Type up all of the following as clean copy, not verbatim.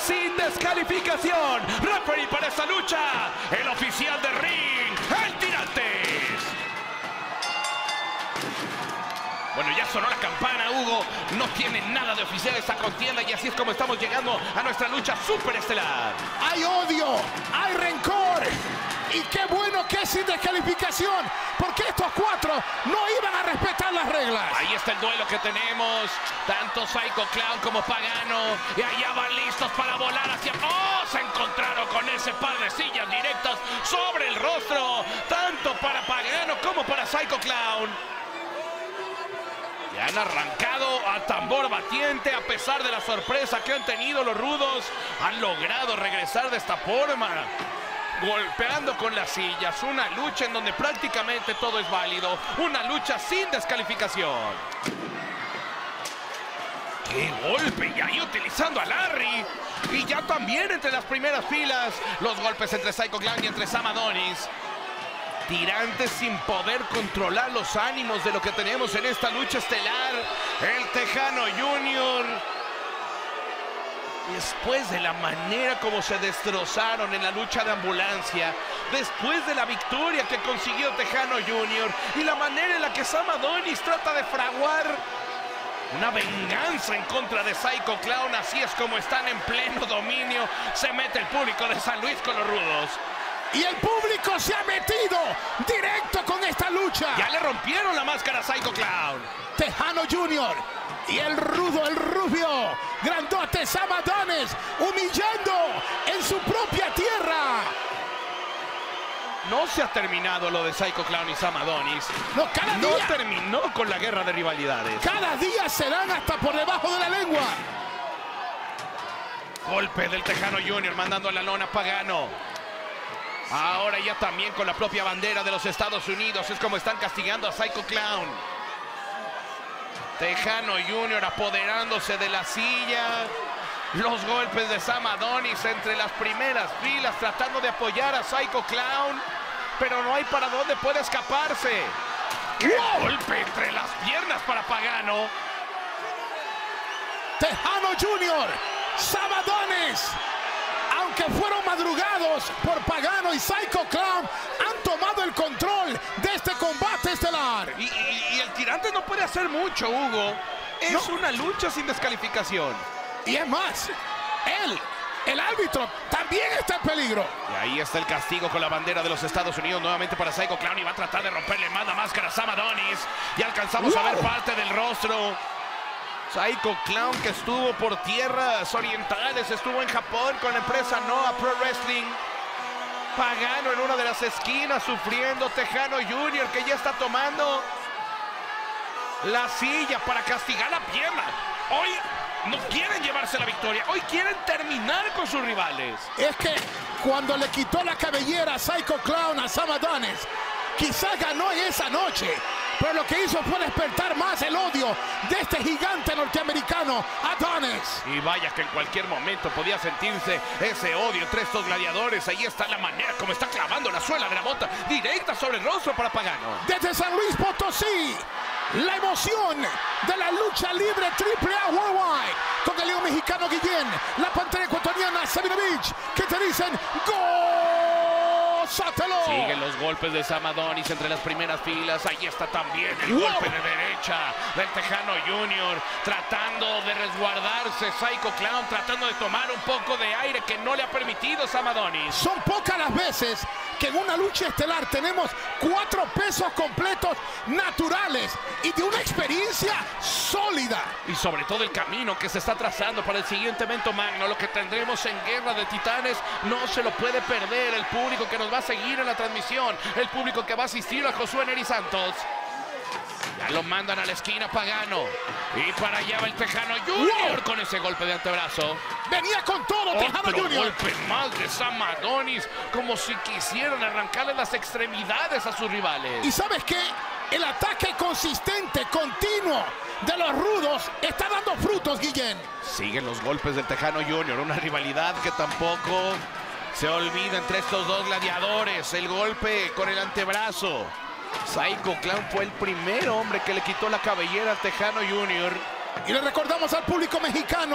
sin descalificación. Referee para esta lucha, el oficial de ring, el Tirantes. Bueno, ya sonó la campana, Hugo. No tiene nada de oficial esta contienda y así es como estamos llegando a nuestra lucha superestelar. Hay odio, hay rencor. Y qué bueno que es sin descalificación, porque estos cuatro no iban a respetar las reglas. Ahí está el duelo que tenemos. Tanto Psycho Clown como Pagano. Y allá van listos para volar hacia... ¡Oh! Se encontraron con ese par de sillas directas sobre el rostro. Tanto para Pagano como para Psycho Clown. Y han arrancado a tambor batiente a pesar de la sorpresa que han tenido los rudos. Han logrado regresar de esta forma, golpeando con las sillas. Una lucha en donde prácticamente todo es válido. Una lucha sin descalificación. ¡Qué golpe! Y ahí utilizando a Larry. Y ya también entre las primeras filas los golpes entre Psycho Clown y entre Sam Adonis. Tirantes sin poder controlar los ánimos de lo que tenemos en esta lucha estelar. El Tejano Jr. Después de la manera como se destrozaron en la lucha de ambulancia, después de la victoria que consiguió Tejano Jr. y la manera en la que Sam Adonis trata de fraguar una venganza en contra de Psycho Clown, así es como están en pleno dominio. Se mete el público de San Luis con los rudos. Y el público se ha metido directo con esta lucha. Ya le rompieron la máscara a Psycho Clown. Tejano Jr. y el rudo, el rubio, grandote Sam Adonis, humillando en su propia tierra. No se ha terminado lo de Psycho Clown y Sam Adonis. No, cada día. No terminó con la guerra de rivalidades. Cada día se dan hasta por debajo de la lengua. Golpe del Tejano Jr. mandando a la lona Pagano. Ahora ya también con la propia bandera de los Estados Unidos es como están castigando a Psycho Clown. Tejano Jr. apoderándose de la silla. Los golpes de Sam Adonis entre las primeras filas tratando de apoyar a Psycho Clown. Pero no hay para dónde puede escaparse. ¡Qué golpe entre las piernas para Pagano! Tejano Jr., Sam Adonis, aunque fueron madrugados por Pagano y Psycho Clown, han tomado el control de este combate estelar. Y el Tirante no puede hacer mucho, Hugo. Es una lucha sin descalificación. Y es más, el árbitro, también está en peligro. Y ahí está el castigo con la bandera de los Estados Unidos nuevamente para Psycho Clown y va a tratar de romperle más la máscara a Sam Adonis. Y alcanzamos a ver parte del rostro. Psycho Clown, que estuvo por tierras orientales, estuvo en Japón con la empresa Noah Pro Wrestling. Pagano en una de las esquinas sufriendo. Tejano Jr. que ya está tomando la silla para castigar la pierna. Hoy no quieren llevarse la victoria, hoy quieren terminar con sus rivales. Es que cuando le quitó la cabellera a Psycho Clown a Sam Adonis, quizás ganó en esa noche, pero lo que hizo fue despertar más el odio de este gigante norteamericano, Adonis. Y vaya que en cualquier momento podía sentirse ese odio entre estos gladiadores. Ahí está la manera como está clavando la suela de la bota directa sobre el rostro para Pagano. Desde San Luis Potosí, la emoción de la lucha libre AAA Worldwide, con el león mexicano Guillén, la pantera ecuatoriana Sabinovich, que te dicen ¡gózatelo! Siguen los golpes de Sam Adonis entre las primeras filas. Ahí está también el golpe de derecha del Tejano Jr. tratando de resguardarse. Psycho Clown tratando de tomar un poco de aire que no le ha permitido Sam Adonis. Son pocas las veces que en una lucha estelar tenemos 4 pesos completos naturales y de una experiencia sólida. Y sobre todo el camino que se está trazando para el siguiente evento magno, lo que tendremos en Guerra de Titanes, no se lo puede perder el público que nos va a seguir en la transmisión, el público que va a asistir a Josué Neri Santos. Ya lo mandan a la esquina Pagano. Y para allá va el Tejano Jr. con ese golpe de antebrazo. Venía con todo Tejano Otro Jr. golpe más de Sam Adonis, como si quisieran arrancarle las extremidades a sus rivales. ¿Y sabes qué? El ataque consistente, continuo de los rudos está dando frutos, Guillén. Siguen los golpes del Tejano Jr., una rivalidad que tampoco se olvida entre estos dos gladiadores. El golpe con el antebrazo. Psycho Clown fue el primer hombre que le quitó la cabellera al Tejano Jr. Y le recordamos al público mexicano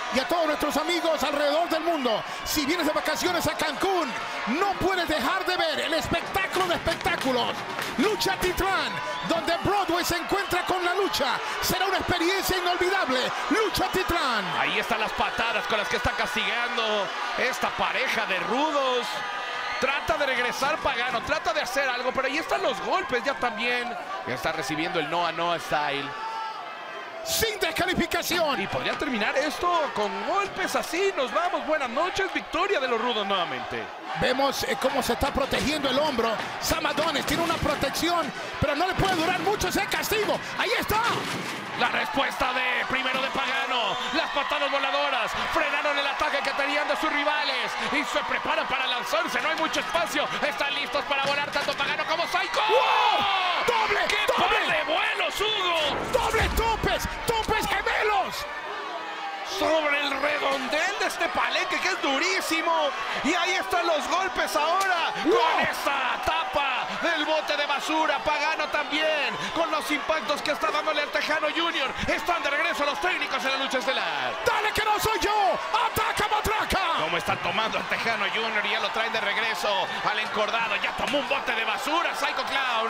y a todos nuestros amigos alrededor del mundo. Si vienes de vacaciones a Cancún, no puedes dejar de ver el espectáculo de espectáculos, Lucha Titlán, donde Broadway se encuentra con la lucha. Será una experiencia inolvidable. Lucha Titlán. Ahí están las patadas con las que está castigando esta pareja de rudos. Trata de regresar Pagano, trata de hacer algo, pero ahí están los golpes ya también. Ya está recibiendo el Noah Noah Style. Sin descalificación. Y podría terminar esto con golpes así. Nos vamos, buenas noches, victoria de los rudos nuevamente. Vemos cómo se está protegiendo el hombro. Sam Adonis tiene una protección, pero no le puede durar mucho ese castigo. Ahí está. La respuesta de primero de Pagano. Las patadas voladoras frenaron el ataque que tenían de sus rivales y se preparan para lanzarse. No hay mucho espacio. Están listos para volar tanto Pagano como Psycho. ¡Wow! ¡Doble! ¡Qué ¡Doble! par de vuelos, Hugo! ¡Doble topes! ¡Topes gemelos! Sobre el redondel de este palenque que es durísimo. Y ahí están los golpes ahora. ¡Wow! Con esta tapa del bote de basura. Pagano también. Con los impactos que está dándole al Texano Junior. Están de regreso los técnicos en la lucha estelar. ¡Dale que no soy yo! ¡Ataca, matraca! Como está tomando al Texano Junior y ya lo traen de regreso al encordado. Ya tomó un bote de basura Psycho Clown.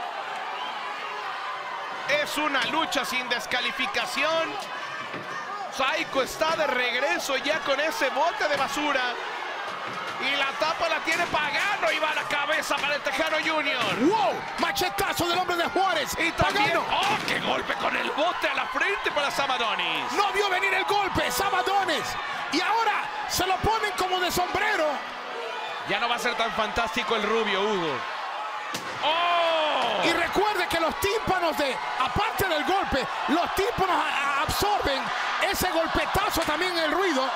Es una lucha sin descalificación. Psycho está de regreso ya con ese bote de basura. Y la tapa la tiene Pagano y va a la cabeza para el Texano Junior. ¡Wow! Machetazo del hombre de Juárez. Y también, Pagano. ¡oh, qué golpe con el bote a la frente para Sam Adonis! No vio venir el golpe, Sam Adonis. Y ahora se lo ponen como de sombrero. Ya no va a ser tan fantástico el rubio, Hugo. ¡Oh! Y recuerde que los tímpanos aparte del golpe, los tímpanos absorben ese golpetazo también en el ruido.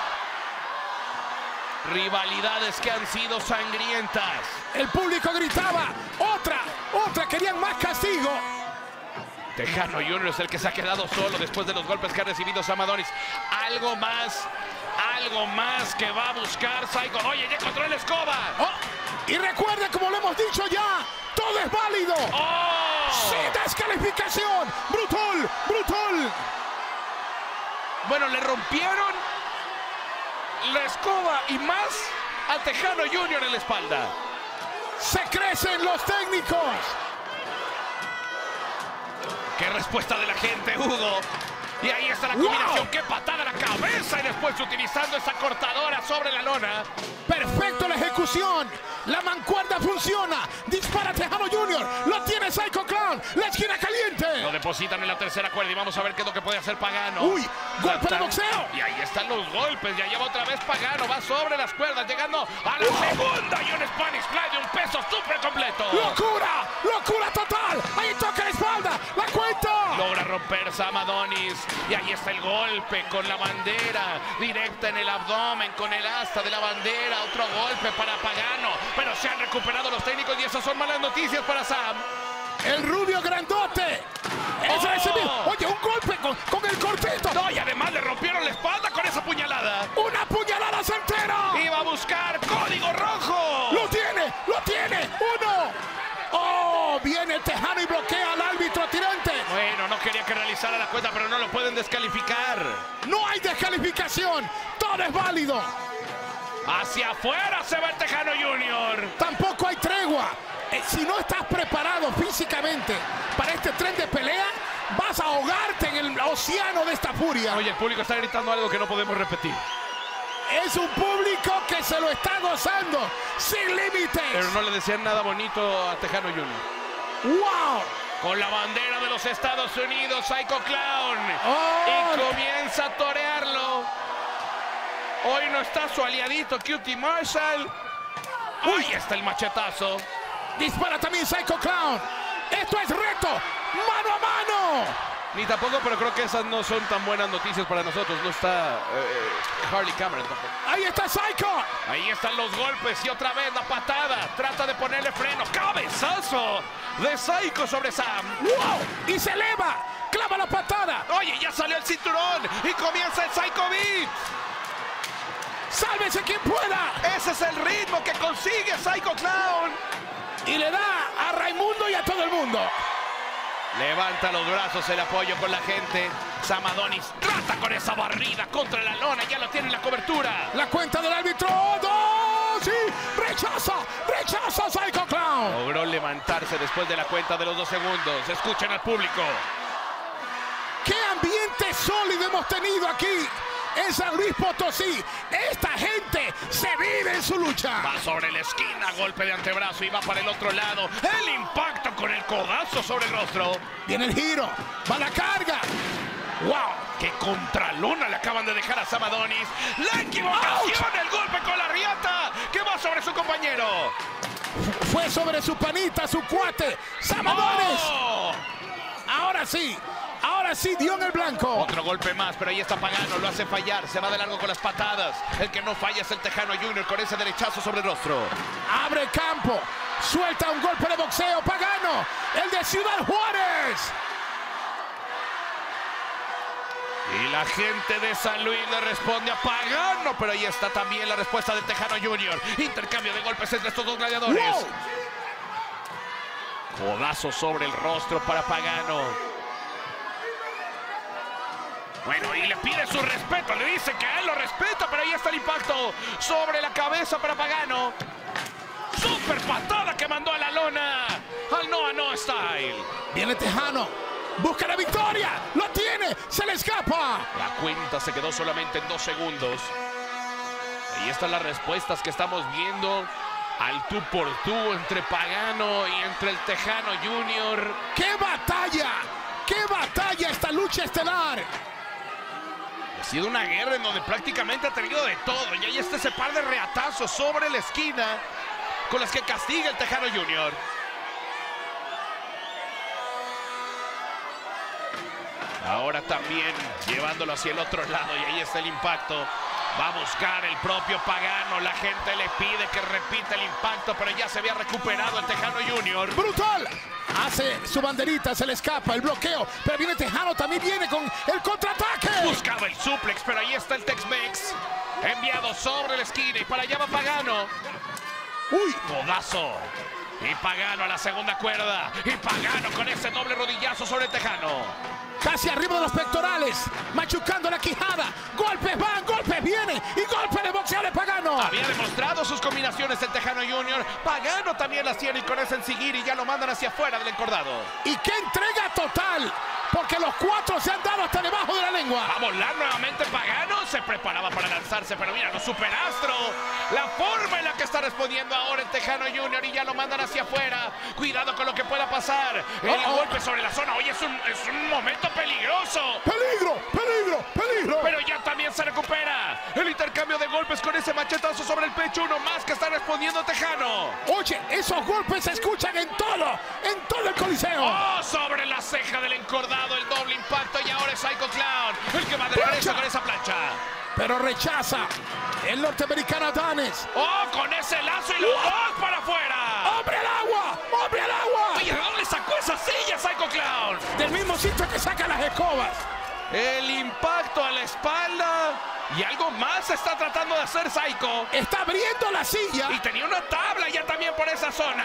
Rivalidades que han sido sangrientas. El público gritaba, otra, querían más castigo. Texano Junior es el que se ha quedado solo después de los golpes que ha recibido Sam Adonis. Algo más que va a buscar Psycho. Oye, ya encontró la escoba. Oh, y recuerde, como lo hemos dicho ya, todo es válido. ¡Oh! Sin descalificación. Brutal, brutal. Bueno, le rompieron la escoba y más al Texano Junior en la espalda. Se crecen los técnicos. ¡Qué respuesta de la gente, Hugo! Y ahí está la combinación. ¡Wow! ¡Qué patada a la cabeza! Y después utilizando esa cortadora sobre la lona. Perfecto la ejecución. La mancuerda funciona. Dispara Texano Junior. Lo tiene Psycho Clown. La esquina caliente. Lo depositan en la tercera cuerda y vamos a ver qué es lo que puede hacer Pagano. Uy, golpe de boxeo. Y ahí están los golpes. Ya lleva otra vez Pagano. Va sobre las cuerdas, llegando a la segunda. Y un Spanish Fly de un peso súper completo. ¡Locura! ¡Locura total! Ahí toca la espalda. ¡La cuenta! Logra romper Sam Adonis. Y ahí está el golpe con la bandera. Directa en el abdomen con el asta de la bandera. Otro golpe para Pagano. Pero se han recuperado los técnicos y esas son malas noticias para Sam. El rubio grandote. Ese mismo. Oye, un golpe con el cortito. No, y además le rompieron la espalda con esa puñalada. Una puñalada certera. Iba a buscar código rojo. Lo tiene. Uno. Oh, viene el Texano y bloquea al árbitro tirante. Bueno, no quería que realizara la cuenta, pero no lo pueden descalificar. No hay descalificación. Todo es válido. Hacia afuera se va el Texano Junior. Tampoco hay tregua. Si no estás preparado físicamente para este tren de pelea, vas a ahogarte en el océano de esta furia. Oye, el público está gritando algo que no podemos repetir. Es un público que se lo está gozando sin límites. Pero no le decían nada bonito a Texano Junior. ¡Wow! Con la bandera de los Estados Unidos, Psycho Clown. Oh. Y comienza a torearlo. Hoy no está su aliadito QT Marshall. Uy, ahí está el machetazo. Dispara también Psycho Clown. Esto es reto. Mano a mano. Ni tampoco, pero creo que esas no son tan buenas noticias para nosotros. No está Harley Cameron tampoco. Ahí está Psycho. Ahí están los golpes y otra vez la patada. Trata de ponerle freno. ¡Cabezazo de Psycho sobre Sam! ¡Wow! Y se eleva. Clava la patada. Oye, ya salió el cinturón y comienza el Psycho Beat. ¡Sálvese quien pueda! Ese es el ritmo que consigue Psycho Clown. Y le da a Raimundo y a todo el mundo. Levanta los brazos, el apoyo con la gente. Sam Adonis trata con esa barrida contra la lona, ya lo tiene en la cobertura. La cuenta del árbitro, ¡dos! ¡Sí! ¡Rechaza Psycho Clown! Logró levantarse después de la cuenta de los 2 segundos. Escuchen al público. ¡Qué ambiente sólido hemos tenido aquí en San Luis Potosí! Esta gente se vive en su lucha. Va sobre la esquina, golpe de antebrazo y va para el otro lado. El impacto con el codazo sobre el rostro. Viene el giro, va la carga. ¡Wow! ¡Qué contralona le acaban de dejar a Sam Adonis! ¡La equivocación! ¡El golpe con la riata! ¡Que va sobre su compañero! Fue sobre su panita, su cuate, Sam Adonis. ¡Oh! Ahora sí dio en el blanco. Otro golpe más, pero ahí está Pagano, lo hace fallar, se va de largo con las patadas. El que no falla es el Texano Junior con ese derechazo sobre el rostro. Abre campo, suelta un golpe de boxeo, Pagano, el de Ciudad Juárez. Y la gente de San Luis le responde a Pagano, pero ahí está también la respuesta del Texano Junior. Intercambio de golpes entre estos dos gladiadores. ¡Wow! Codazo sobre el rostro para Pagano. Bueno, y le pide su respeto, le dice que él lo respeta, pero ahí está el impacto sobre la cabeza para Pagano. Super patada que mandó a la lona al No Style. Viene Texano, busca la victoria, lo tiene, se le escapa. La cuenta se quedó solamente en 2 segundos. Ahí están las respuestas que estamos viendo al tú por tú entre Pagano y entre el Texano Junior. ¡Qué batalla! ¡Qué batalla esta lucha estelar! Ha sido una guerra en donde prácticamente ha tenido de todo. Y ahí está ese par de reatazos sobre la esquina con las que castiga el Texano Junior. Ahora también llevándolo hacia el otro lado y ahí está el impacto. Va a buscar el propio Pagano. La gente le pide que repita el impacto, pero ya se había recuperado el Texano Junior. ¡Brutal! Hace su banderita, se le escapa el bloqueo, pero viene Texano, también viene con el contraataque. Buscaba el suplex, pero ahí está el Tex-Mex. Enviado sobre la esquina y para allá va Pagano. ¡Uy! Codazo. Y Pagano a la segunda cuerda. Y Pagano con ese doble rodillazo sobre el Texano. Casi arriba de los pectorales, machucando la quijada. Golpes van, golpes vienen y golpe de boxeo de Pagano. Había demostrado sus combinaciones el Texano Junior. Pagano también las tiene y con ese enseguir y ya lo mandan hacia afuera del encordado. Y qué entrega total, porque los 4 se han dado hasta debajo de la lengua. Va a volar nuevamente Pagano. Se preparaba para lanzarse, pero mira, los superastro. La forma en la que está respondiendo ahora el Texano Junior y ya lo mandan hacia afuera. Cuidado con lo que pueda pasar. El golpe sobre la zona. Oye, es un momento peligroso. ¡Peligro! Pero ya también se recupera. El intercambio de golpes con ese machetazo sobre el pecho. Uno más que está respondiendo Texano. Oye, esos golpes se escuchan en todo el coliseo. ¡Oh! Sobre la ceja del encordado, el doble impacto y ahora es Psycho Clown el que va de regreso con esa plancha. Pero rechaza el norteamericano Adonis. ¡Oh! Con ese lazo y los dos para afuera. ¡Hombre al agua! Oye, ¿de dónde sacó esa silla Psycho Clown? Del mismo sitio que saca las escobas. El impacto a la espalda. Y algo más está tratando de hacer Psycho. Está abriendo la silla. Y tenía una tabla ya también por esa zona.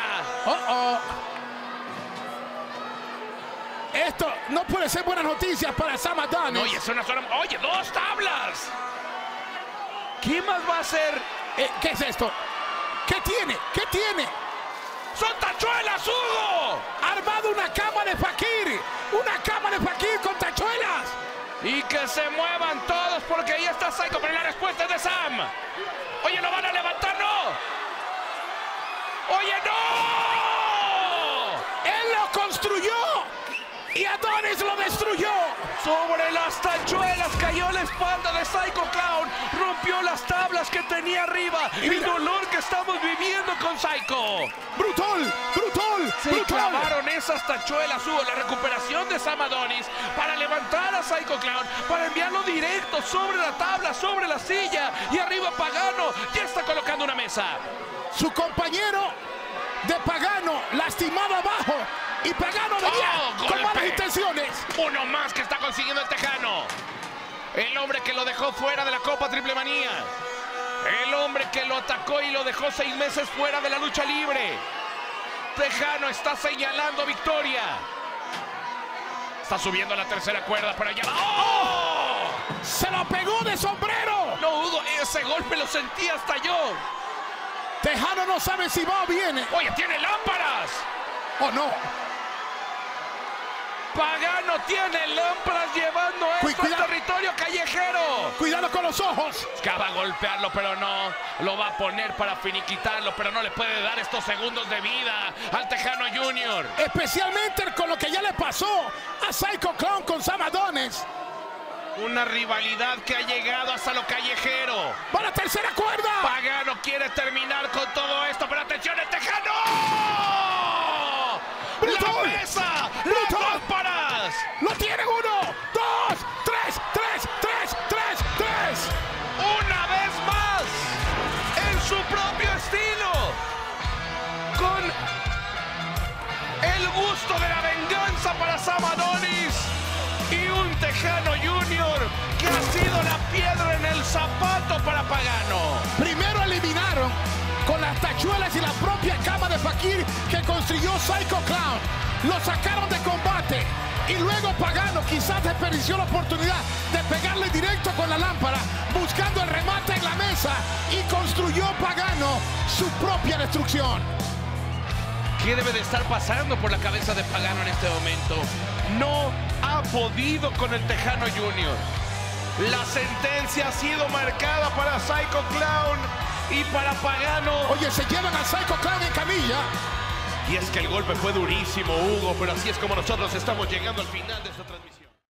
Esto no puede ser buenas noticias para Sam Adonis. Oye, es una zona... Oye, 2 tablas. ¿Qué más va a hacer? ¿Qué es esto? ¿Qué tiene? ¡Son tachuelas, Hugo! Armado una cama de Fakir. Una cama de Fakir con tachuelas. Y que se muevan todos porque ahí está Psycho, pero la respuesta es de Sam. Oye, ¿lo van a levantar? ¡No! ¡Oye, no! Él lo construyó y Adonis lo destruyó. Sobre las tachuelas cayó la espalda de Psycho Clown. Rompió las tablas que tenía arriba. Y el dolor que estamos viviendo con Psycho. ¡Brutal! Se clavaron esas tachuelas, Hugo. La recuperación de Sam Adonis para levantar a Psycho Clown, para enviarlo directo sobre la tabla, sobre la silla. Y arriba Pagano ya está colocando una mesa. Su compañero de Pagano lastimado abajo. Y Pagano venía con malas intenciones. Uno más que está consiguiendo el Texano. El hombre que lo dejó fuera de la Copa Triple Manía. El hombre que lo atacó y lo dejó 6 meses fuera de la lucha libre. Texano está señalando victoria. Está subiendo a la tercera cuerda, pero ya va. ¡Oh! ¡Se lo pegó de sombrero! No, Hugo, ese golpe lo sentí hasta yo. Tejano no sabe si va o viene. Oye, tiene lámparas. ¡Oh, no! Pagano tiene lámparas llevando esto al territorio callejero. Cuidado con los ojos. Va a golpearlo, pero no. Lo va a poner para finiquitarlo, pero no le puede dar estos segundos de vida al Tejano Jr. Especialmente con lo que ya le pasó a Psycho Clown con Sam Adonis. Una rivalidad que ha llegado hasta lo callejero. ¡Va a la tercera cuerda! Pagano quiere terminar con todo esto, pero atención, el Tejano. ¡Brutal! ¡La mesa! ¡Las lámparas! ¡Lo tienen! 1, 2, 3, 3, 3, 3, 3. Una vez más, en su propio estilo, con el gusto de la venganza para Sam Adonis y un Tejano Jr. que ha sido la piedra en el zapato para Pagano. Primero eliminaron con las tachuelas y la propia cama de Fakir que construyó Psycho Clown. Lo sacaron de combate y luego Pagano quizás desperdició la oportunidad de pegarle directo con la lámpara, buscando el remate en la mesa, y construyó Pagano su propia destrucción. ¿Qué debe de estar pasando por la cabeza de Pagano en este momento? No ha podido con el Tejano Jr. La sentencia ha sido marcada para Psycho Clown y para Pagano. Oye, se llevan a Psycho Clown en camilla. Y es que el golpe fue durísimo, Hugo, pero así es como nosotros estamos llegando al final de esta transmisión.